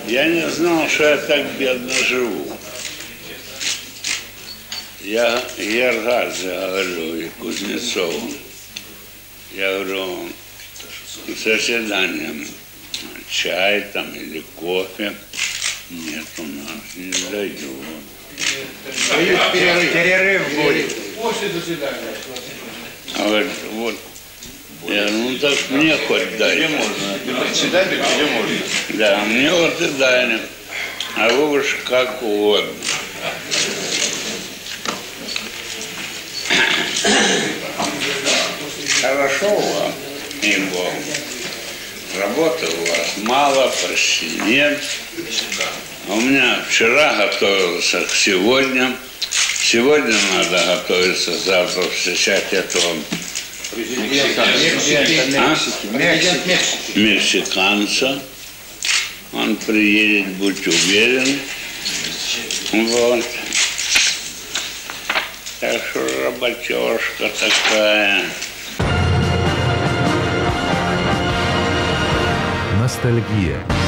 Я не знал, что я так бедно живу. Я Гергазе говорю и Кузнецову. Я говорю, заседанием чай там или кофе. Нет, у нас не дают. Перерыв будет. После заседания. А говорит, вот. Я, ну так мне хоть дай. Где можно? Председатель, где можно? Да, мне вот и дай. А вы уж как угодно. Хорошо вам, и Бог. Работы у вас мало, почти нет. У меня вчера готовился к сегодня. Сегодня надо готовиться, завтра встречать этого мексиканца. Он приедет, будь уверен. Вот. Так что работежка такая. Ностальгия.